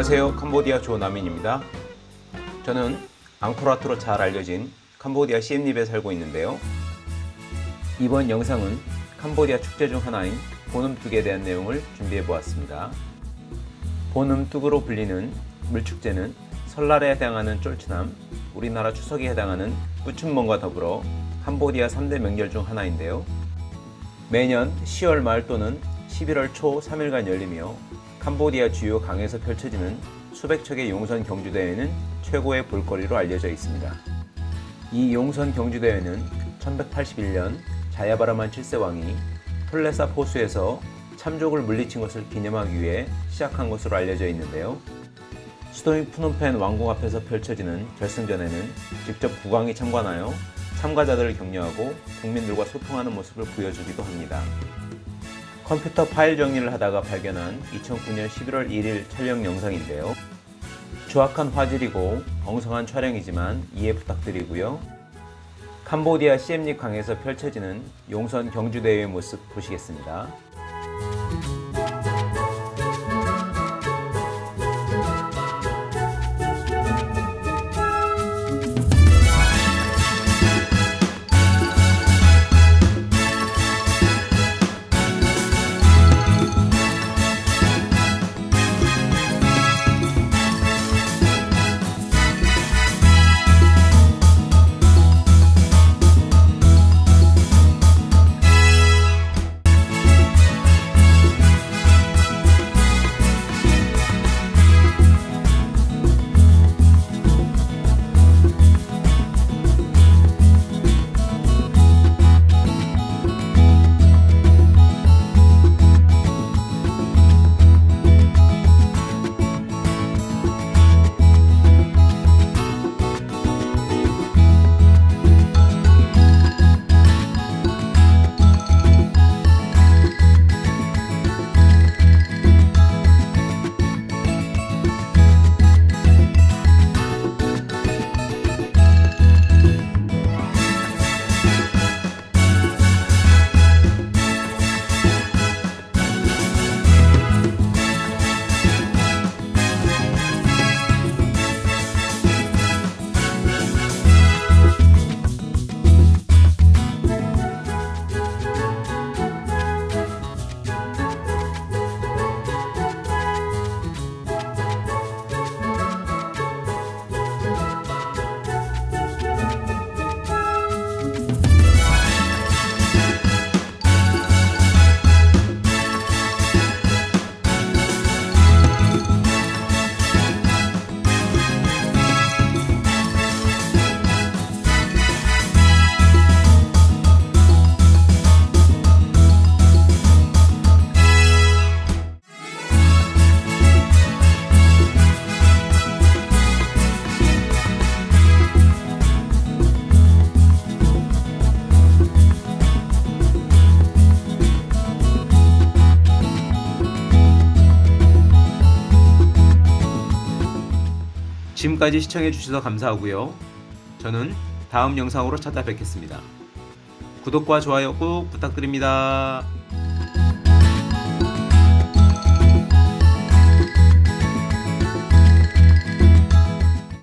안녕하세요. 캄보디아 조남인입니다. 저는 앙코르와트로 잘 알려진 캄보디아 시엠립에 살고 있는데요. 이번 영상은 캄보디아 축제 중 하나인 보눔뚝에 대한 내용을 준비해 보았습니다. 보눔뚝으로 불리는 물축제는 설날에 해당하는 쫄츠남, 우리나라 추석에 해당하는 뿌춘몽과 더불어 캄보디아 3대 명절 중 하나인데요. 매년 10월 말 또는 11월 초 3일간 열리며 캄보디아 주요 강에서 펼쳐지는 수백 척의 용선 경주대회는 최고의 볼거리로 알려져 있습니다. 이 용선 경주대회는 1181년 자야바라만 7세 왕이 톨레사 포수에서 참족을 물리친 것을 기념하기 위해 시작한 것으로 알려져 있는데요. 수도인 푸놈펜 왕궁 앞에서 펼쳐지는 결승전에는 직접 국왕이 참관하여 참가자들을 격려하고 국민들과 소통하는 모습을 보여주기도 합니다. 컴퓨터 파일 정리를 하다가 발견한 2009년 11월 1일 촬영 영상인데요. 추악한 화질이고 엉성한 촬영이지만 이해 부탁드리고요. 캄보디아 시엠립 강에서 펼쳐지는 용선 경주대회의 모습 보시겠습니다. 지금까지 시청해주셔서 감사하고요. 저는 다음 영상으로 찾아뵙겠습니다. 구독과 좋아요 꼭 부탁드립니다.